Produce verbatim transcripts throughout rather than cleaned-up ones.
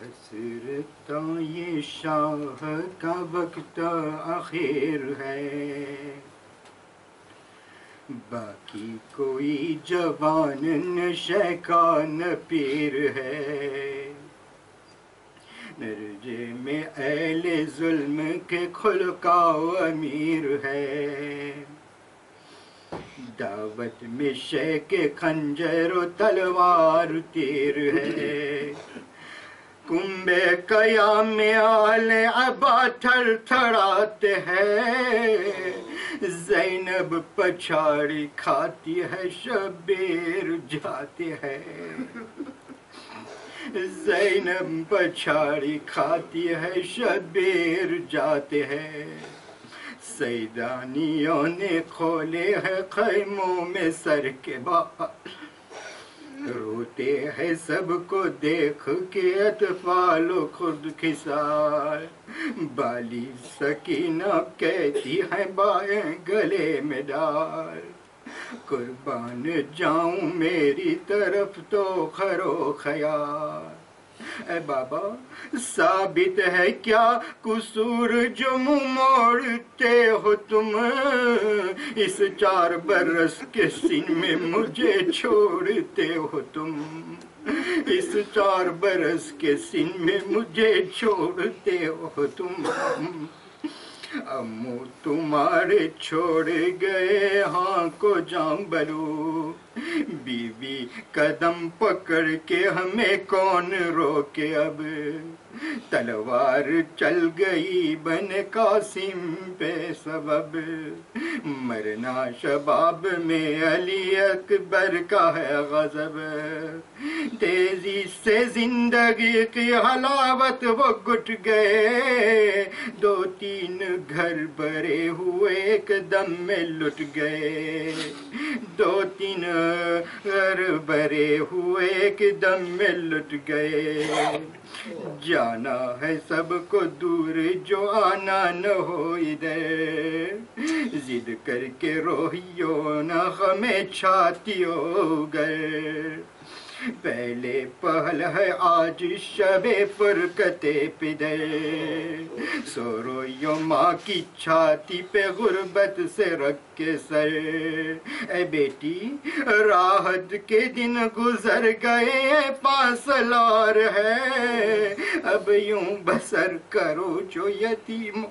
हसरता ये शाह का वक्त आखिर है, बाकी कोई जवान नशे का न पीर है। नरजे में अहले जुल्म के खुलका अमीर है, दावत में शेख खंजर तलवार तीर है। कुंबे कयाम में आले अबा थर थराते हैं, ज़ैनब पछाड़ी खाती है शबीर जाते हैं। ज़ैनब पछाड़ी खाती है शबीर जाते हैं। सैदानियों ने खोले हैं खैमों में सर के बाल, रोते हैं सबको देख के अतफाल खुद खिसार। बाली सकीना कहती है बाएं गले में डाल, कुर्बान जाऊं मेरी तरफ तो खरो खयाल। ए बाबा साबित है क्या कसूर जो मुँह मोड़ते हो तुम, इस चार बरस के सीन में मुझे छोड़ते हो तुम। इस चार बरस के सीन में मुझे छोड़ते हो तुम। अम्मू तुम्हारे छोड़ गए हाँ को जाम्बलू, बीवी कदम पकड़ के हमें कौन रोके अब। तलवार चल गई बन कासिम पे सबब, मरना शबाब में अली अकबर का है गजब। तेजी से जिंदगी की हलावत वो घुट गए, दो तीन घर भरे हुए एक दम में लुट गए। दो तीन घर भरे हुए एक दम में लुट गए। जाना है सबको दूर जो आना न हो इधर, जिद करके रोहियो न हमें छातियों गए। पहले पहल है आज शबे फुरकते पिदर, सोरो यो माँ की छाती पे गुर्बत से रख के सर। ए बेटी राहत के दिन गुजर गए पासलार है, अब यूं बसर करो जो यतीम।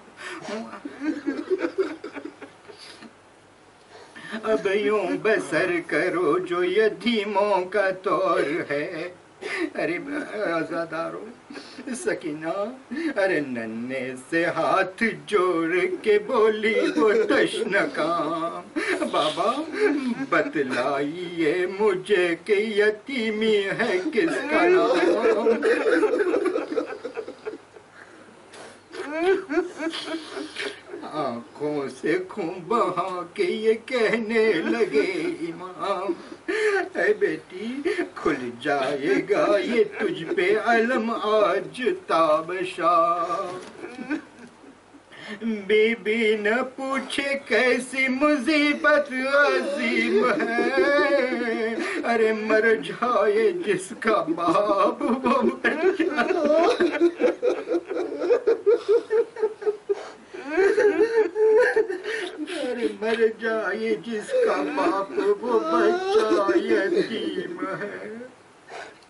अब यूं बसर करो जो यतीमों का तौर है। अरे आज़ादारो सकीना, अरे नन्हे से हाथ जोड़ के बोली वो तश्न काम। बाबा बतलाइए मुझे कि यतीमी है किसका नाम। आंखों से खून बहा के ये कहने लगे इमाम, ऐ बेटी खुल जाएगा ये तुझ पे अलम आज ताबशा। बीबी न पूछे कैसी मुसीबत अजीम है, अरे मर जाए जिसका बाप वो मर जाए। अरे मर जाए जिसका बाप वो बच्चा यतीम है।